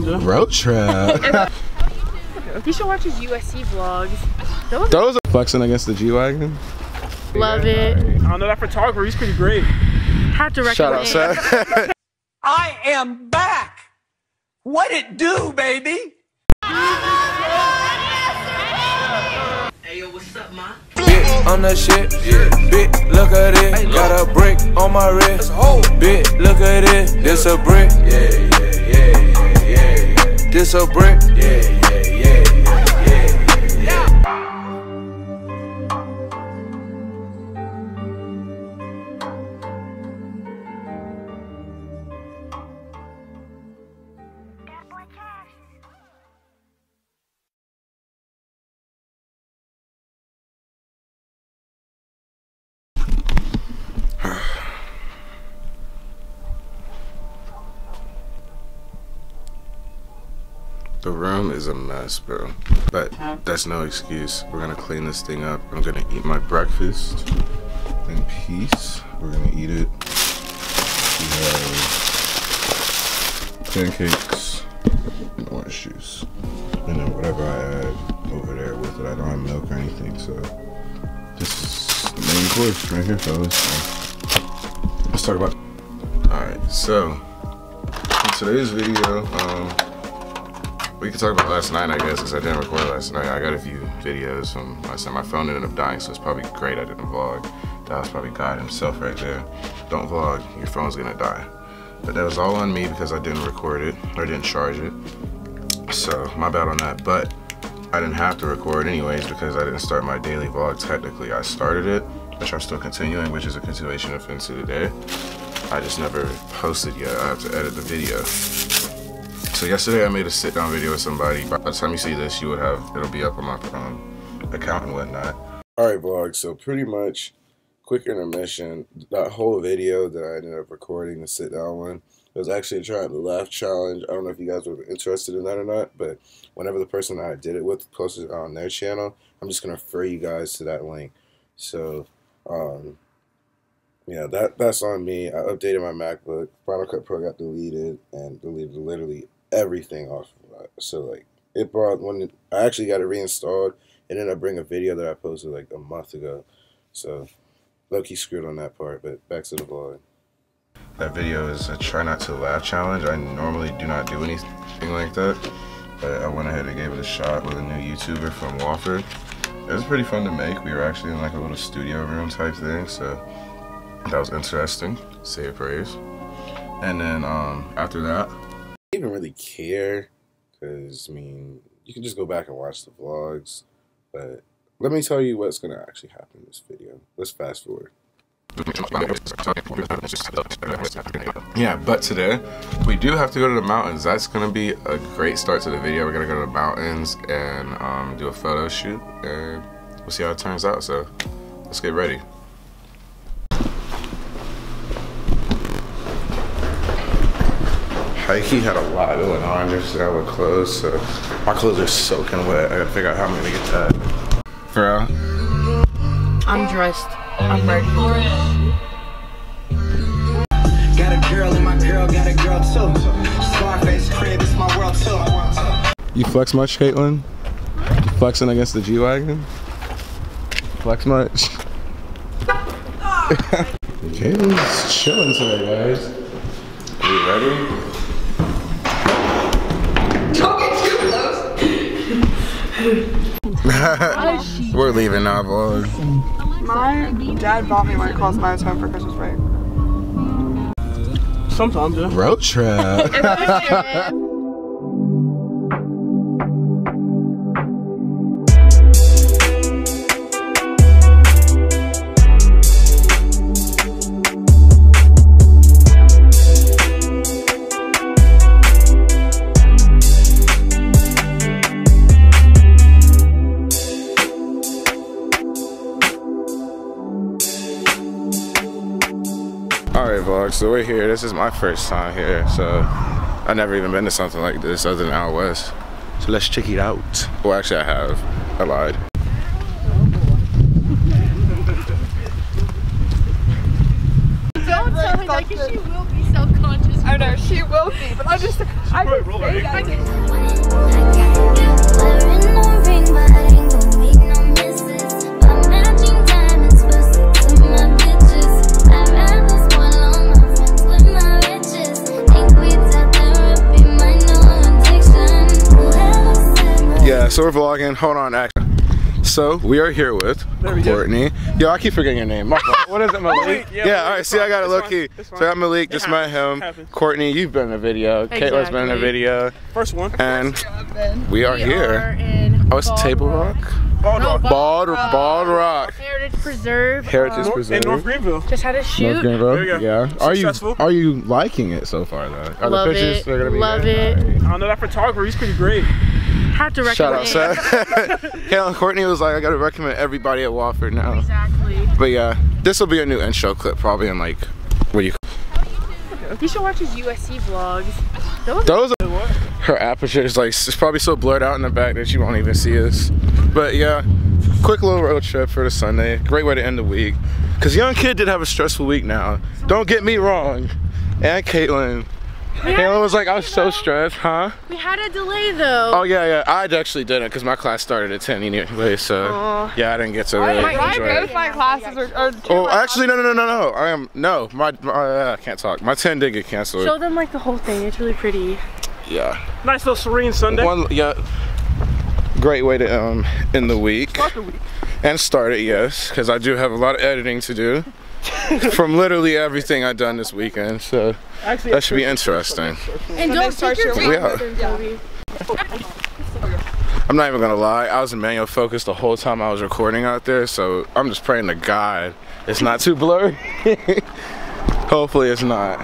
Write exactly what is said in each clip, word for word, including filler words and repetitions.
Duh. Road trip. You should watch his U S C vlogs. Those, Those are flexing against the G-Wagon. Love it. I don't know, that photographer, he's pretty great. Have to recommend. Shout out, Seth. I am back. What it do, baby? Hey, yo, what's up, man? Bit on the shit, yeah. Bit, look at it. Got a brick on my wrist. Bit, look at it. This a brick. Yeah, yeah, yeah, yeah, yeah. This a brick. Yeah, yeah, yeah, yeah, yeah. The room is a mess, bro. But that's no excuse. We're gonna clean this thing up. I'm gonna eat my breakfast in peace. We're gonna eat it. We have pancakes and orange juice. And then whatever I add over there with it. I don't have milk or anything, so this is the main course right here, fellas. So let's talk about. Alright, so in today's video, um, we can talk about last night, I guess, because I didn't record last night. I got a few videos from last night. My phone ended up dying, so it's probably great I didn't vlog. That was probably God himself right there. Don't vlog, your phone's gonna die. But that was all on me because I didn't record it, or didn't charge it. So, my bad on that. But I didn't have to record anyways because I didn't start my daily vlog technically. I started it, which I'm still continuing, which is a continuation of into today. I just never posted yet. I have to edit the video. So yesterday I made a sit down video with somebody. By the time you see this, you would have, it'll be up on my um, account and whatnot. Alright vlog, so pretty much, quick intermission, that whole video that I ended up recording, the sit down one, it was actually trying the laugh challenge. I don't know if you guys were interested in that or not, but whenever the person that I did it with posted it on their channel, I'm just going to refer you guys to that link. So, um, yeah, that that's on me. I updated my MacBook. Final Cut Pro got deleted and deleted literally everything off of that. So like it brought when it, I actually got it reinstalled, it ended up bringing a video that I posted like a month ago. So low-key screwed on that part, but back to the vlog. That video is a try not to laugh challenge. I normally do not do anything like that, but I went ahead and gave it a shot with a new YouTuber from Wofford. It was pretty fun to make. We were actually in like a little studio room type thing, so that was interesting, say a praise. And then um, after that, I don't even really care, because I mean, you can just go back and watch the vlogs, but let me tell you what's gonna actually happen in this video. Let's fast forward. Yeah, but today we do have to go to the mountains. That's gonna be a great start to the video. We're gonna go to the mountains and um, do a photo shoot, and we'll see how it turns out. So let's get ready. He had a lot going on just now with clothes, so my clothes are soaking wet. I gotta figure out how I'm gonna get that. For real? I'm dressed. I'm ready. Got a girl and my girl got a girl too. Scarface crib is my world too. You flex much, Caitlin? You flexing against the G-Wagon? Flex much? Caitlin's chilling today, guys. Are you ready? We're leaving now, boys. My dad bought me White Claws Myers home for Christmas break. Sometimes, yeah. Road trip. Alright vlog, so we're here. This is my first time here, so I've never even been to something like this other than out west. So let's check it out. Well, actually I have. I lied. Don't tell her that because she will be self-conscious. I know, she will be, but I just, I just say that. Yeah, so we're vlogging. Hold on, actually. So we are here with Courtney. Yo, I keep forgetting your name. My fault. What is it, Malik? Yeah, yeah, all right. See, I got it low key. So I got Malik. Just met him. Courtney, you've been in a video. Exactly. Caitlin's been in a video. First one. And we are We here. are in Oh, it's Table Rock. Bald No, Rock. Bald, Bald Rock. Heritage Preserve. Heritage um, Preserve. In North Greenville. Just had a shoot. North Greenville. There you go. Yeah. Are you Successful. are you liking it so far though? Are Love the pictures it. they're gonna be Love good? it. Alright. I don't know, that photographer, he's pretty great. Have to Shout recommend. out, Seth. Caitlin Courtney was like, I gotta recommend everybody at Wofford now. Exactly. But yeah, this will be a new intro clip probably in like, what do you You should watch his U S C vlogs. Those, Those are, her aperture is like, it's probably so blurred out in the back that you won't even see us. But yeah, quick little road trip for the Sunday. Great way to end the week. Cause Young Kid did have a stressful week now. Don't get me wrong. And Caitlin. Caitlin was like, I was so stressed, huh? we had a delay though. Oh yeah, yeah. I actually didn't because my class started at ten anyway, so Aw. yeah, I didn't get to really Right, enjoy both it. my classes are, are Oh, actually, no, no, no, no, no. I am no. My, my uh, I can't talk. My ten did get canceled. Show them like the whole thing. It's really pretty. Yeah. Nice little serene Sunday. One, yeah. Great way to um end the week. Start the week. And start it, yes, because I do have a lot of editing to do from literally everything I've done this weekend. So Actually, that should be interesting. And don't start take your your time. week. Kobe. I'm not even gonna lie. I was in manual focus the whole time I was recording out there, so I'm just praying to God it's not too blurry. Hopefully it's not.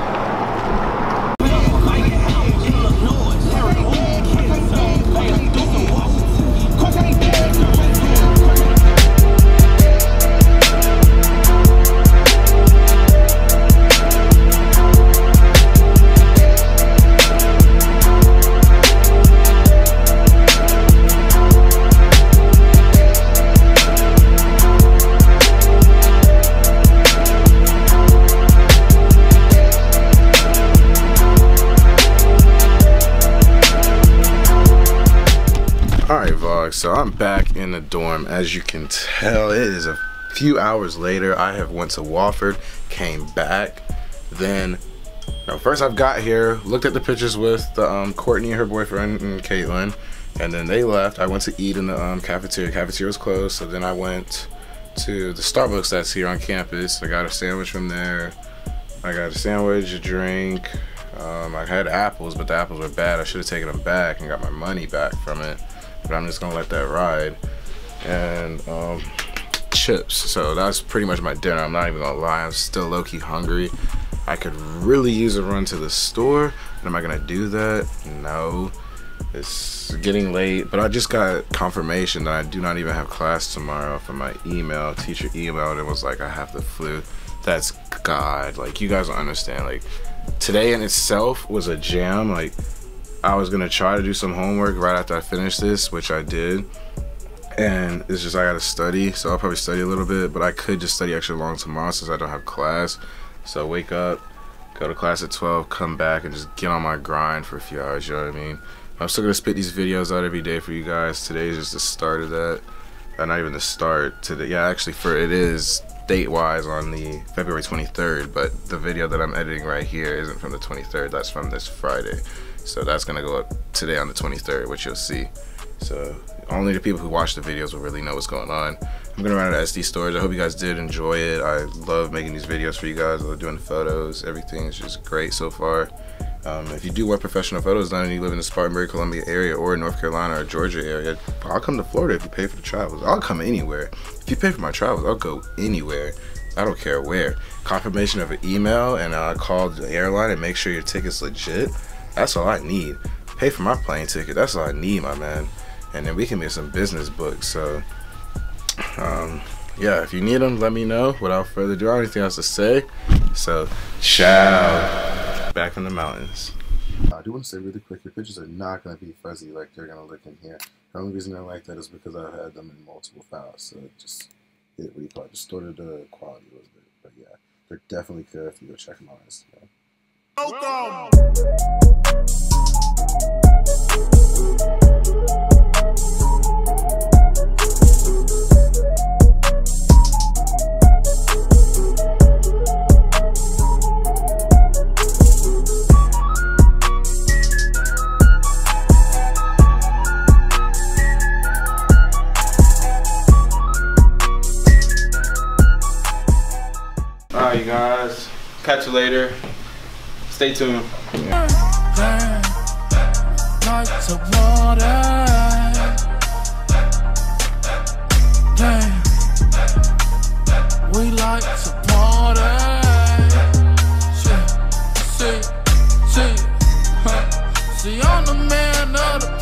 Alright vlog, so I'm back in the dorm. As you can tell, it is a few hours later. I have went to Wofford, came back, then you know, first I've got here, looked at the pictures with the, um, Courtney and her boyfriend and Caitlin, and then they left. I went to eat in the um, cafeteria. Cafeteria was closed, so then I went to the Starbucks that's here on campus. I got a sandwich from there. I got a sandwich, a drink. Um, I had apples, but the apples were bad. I should have taken them back and got my money back from it. But I'm just gonna let that ride. And um, chips. So that's pretty much my dinner. I'm not even gonna lie. I'm still low-key hungry. I could really use a run to the store. And am I gonna do that? No. It's getting late. But I just got confirmation that I do not even have class tomorrow from my email. Teacher emailed and was like, I have the flu. That's God. Like, you guys don't understand. Like, today in itself was a jam. Like, I was gonna try to do some homework right after I finished this, which I did, and it's just I gotta study, so I'll probably study a little bit, but I could just study extra long tomorrow since I don't have class. So wake up, go to class at twelve, come back, and just get on my grind for a few hours, you know what I mean? I'm still gonna spit these videos out every day for you guys. Today is just the start of that. Uh, not even the start, today, yeah, actually for it is date-wise on the February twenty-third, but the video that I'm editing right here isn't from the twenty-third, that's from this Friday. So that's gonna go up today on the twenty-third, which you'll see. So only the people who watch the videos will really know what's going on. I'm gonna run out of S D storage. I hope you guys did enjoy it. I love making these videos for you guys. I love doing the photos. Everything's just great so far. Um, if you do want professional photos done and you live in the Spartanburg, Columbia area or North Carolina or Georgia area, I'll come to Florida if you pay for the travels. I'll come anywhere. If you pay for my travels, I'll go anywhere. I don't care where. Confirmation of an email and I'll call the airline and make sure your ticket's legit. That's all I need. Pay for my plane ticket. That's all I need, my man. And then we can make some business books. So, um, yeah, if you need them, let me know. Without further ado, I don't have anything else to say. So, ciao. Back in the mountains. I do want to say really quick, your pictures are not going to be fuzzy like they're going to look in here. The only reason they're like that is because I've had them in multiple files. So, it just, it, what do you call it, distorted the quality a little bit. But yeah, they're definitely good if you go check them out on Instagram. Catch you later. Stay tuned. Yeah. Nights of water. Damn. We like to party. Shit. See, see, huh. See, I'm the man of the